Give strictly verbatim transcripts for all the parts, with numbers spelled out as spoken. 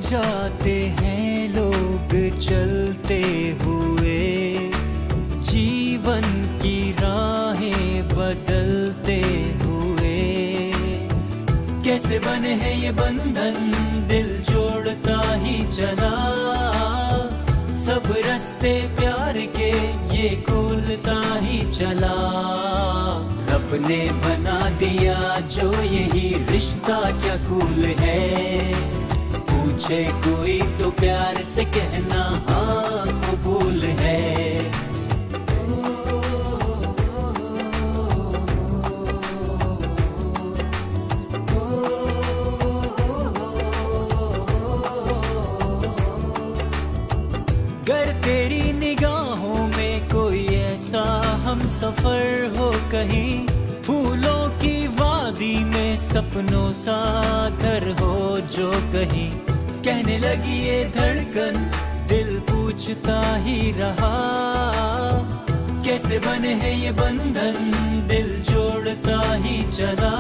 जाते हैं लोग चलते हुए, जीवन की राहें बदलते हुए। कैसे बने हैं ये बंधन, दिल जोड़ता ही चला, सब रास्ते प्यार के ये खोलता ही चला। रब ने बना दिया जो यही रिश्ता क्या कूल है, पूछे कोई तो प्यार से कहना हाँ कबूल है। गर तेरी निगाहों में कोई ऐसा हम सफर हो कहीं, फूलों की वादी में सपनों सा घर हो जो कहीं। कहने लगी ये धड़कन दिल पूछता ही रहा, कैसे बने हैं ये बंधन, दिल जोड़ता ही चला,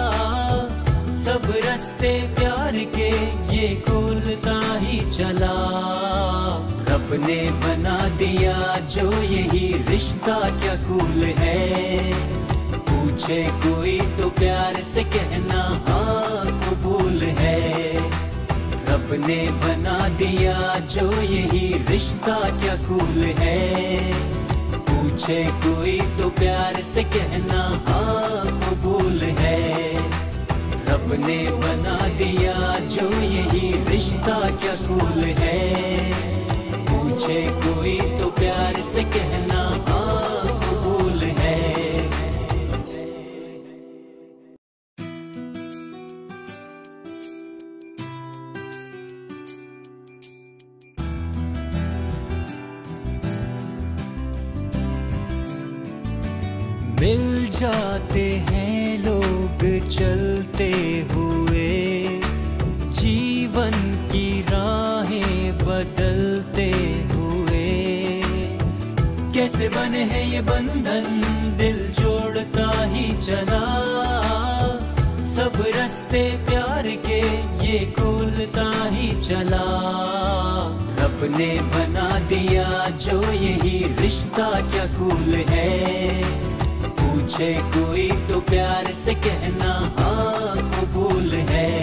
सब रास्ते प्यार के ये खोलता ही चला। रब ने बना दिया जो यही रिश्ता क्या कूल है, पूछे कोई तो प्यार से कहना हाँ कबूल है। रब ने बना दिया जो यही रिश्ता क्या कूल है, पूछे कोई तो प्यार से कहना हाँ कबूल है। रब ने बना दिया जो यही रिश्ता क्या कूल है, पूछे कोई तो प्यार से कहना हाँ कबूल है। मिल जाते हैं लोग चलते हुए, जीवन की राहें बदलते हुए। कैसे बने हैं ये बंधन, दिल जोड़ता ही चला, सब रास्ते प्यार के ये खोलता ही चला। रब ने बना दिया जो यही रिश्ता क्या कूल है, पूछे कोई तो प्यार से कहना हाँ कबूल है।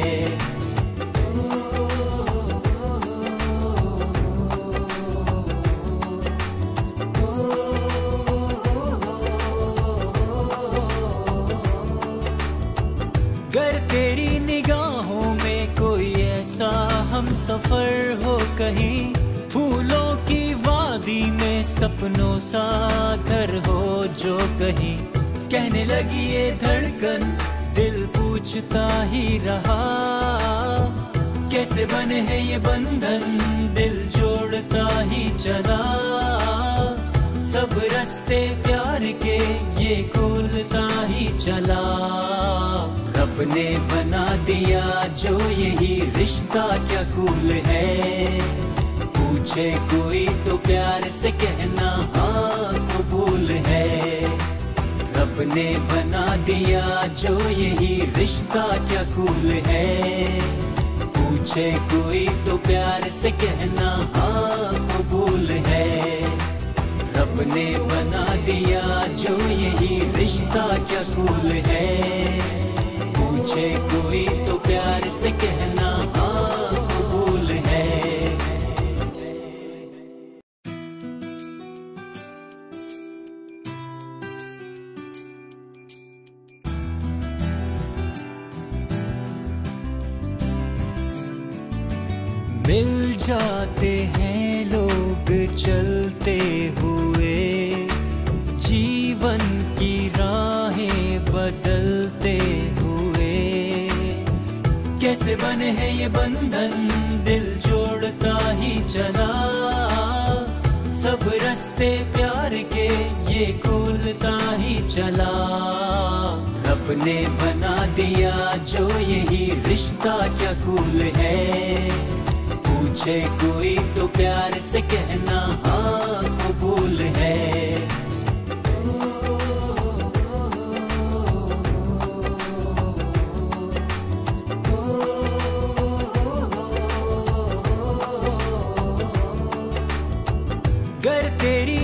गर तेरी निगाहों में कोई ऐसा हम सफर हो कहीं, फूलों की वादी में सपनों सा घर हो जो कहीं। कहने लगी ये धड़कन दिल पूछता ही रहा, कैसे बने हैं ये बंधन, दिल जोड़ता ही चला, सब रास्ते प्यार के ये खोलता ही चला। रब ने बना दिया जो यही रिश्ता क्या कूल है, पूछे कोई तो प्यार से कहना हाँ कबूल है। रब ने बना दिया जो यही रिश्ता क्या कूल है, पूछे कोई तो प्यार से कहना हाँ कबूल है। रब ने बना दिया जो यही रिश्ता क्या कूल है, पूछे कोई तो प्यार से कहना हाँ कबूल है। मिल जाते हैं लोग चलते हुए, जीवन की राहें बदलते हुए। कैसे बने हैं ये बंधन, दिल जोड़ता ही चला, सब रास्ते प्यार के ये खोलता ही चला। रब ने बना दिया जो यही रिश्ता क्या कूल है, पूछे कोई तो प्यार से कहना हाँ कबूल है। तेरी